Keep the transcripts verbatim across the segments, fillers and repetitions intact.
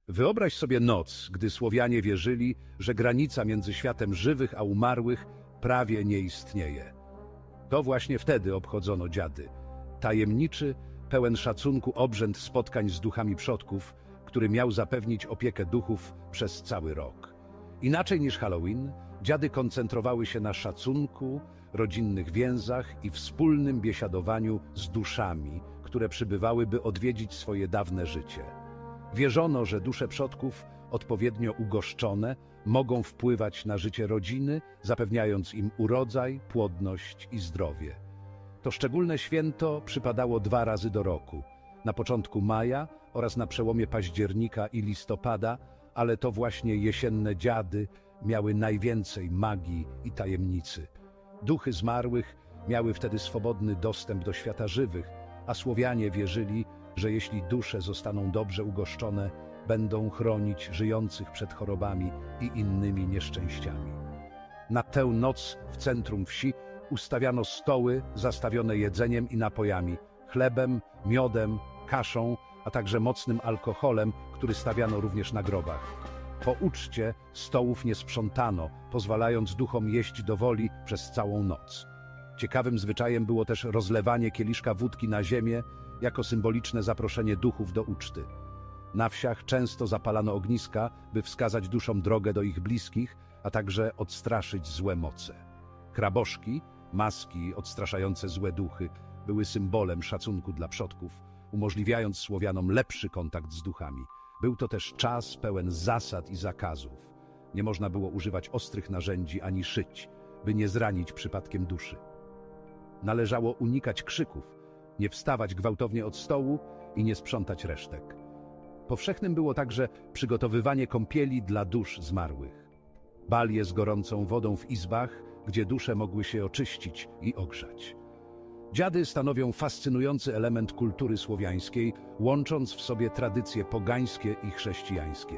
Wyobraź sobie noc, gdy Słowianie wierzyli, że granica między światem żywych a umarłych prawie nie istnieje. To właśnie wtedy obchodzono dziady. Tajemniczy, pełen szacunku obrzęd spotkań z duchami przodków, który miał zapewnić opiekę duchów przez cały rok. Inaczej niż Halloween, dziady koncentrowały się na szacunku, rodzinnych więzach i wspólnym biesiadowaniu z duszami, które przybywały, by odwiedzić swoje dawne życie. Wierzono, że dusze przodków, odpowiednio ugoszczone, mogą wpływać na życie rodziny, zapewniając im urodzaj, płodność i zdrowie. To szczególne święto przypadało dwa razy do roku, na początku maja oraz na przełomie października i listopada, ale to właśnie jesienne dziady miały najwięcej magii i tajemnicy. Duchy zmarłych miały wtedy swobodny dostęp do świata żywych, a Słowianie wierzyli, że jeśli dusze zostaną dobrze ugoszczone, będą chronić żyjących przed chorobami i innymi nieszczęściami. Na tę noc w centrum wsi ustawiano stoły zastawione jedzeniem i napojami, chlebem, miodem, kaszą, a także mocnym alkoholem, który stawiano również na grobach. Po uczcie stołów nie sprzątano, pozwalając duchom jeść do woli przez całą noc. Ciekawym zwyczajem było też rozlewanie kieliszka wódki na ziemię jako symboliczne zaproszenie duchów do uczty. Na wsiach często zapalano ogniska, by wskazać duszom drogę do ich bliskich, a także odstraszyć złe moce. Kraboszki, maski odstraszające złe duchy, były symbolem szacunku dla przodków, umożliwiając Słowianom lepszy kontakt z duchami. Był to też czas pełen zasad i zakazów. Nie można było używać ostrych narzędzi ani szyć, by nie zranić przypadkiem duszy. Należało unikać krzyków, nie wstawać gwałtownie od stołu i nie sprzątać resztek. Powszechnym było także przygotowywanie kąpieli dla dusz zmarłych. Balie z gorącą wodą w izbach, gdzie dusze mogły się oczyścić i ogrzać. Dziady stanowią fascynujący element kultury słowiańskiej, łącząc w sobie tradycje pogańskie i chrześcijańskie.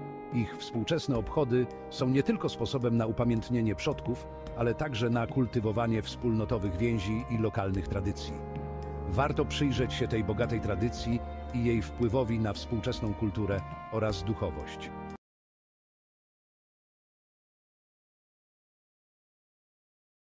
Ich współczesne obchody są nie tylko sposobem na upamiętnienie przodków, ale także na kultywowanie wspólnotowych więzi i lokalnych tradycji. Warto przyjrzeć się tej bogatej tradycji i jej wpływowi na współczesną kulturę oraz duchowość.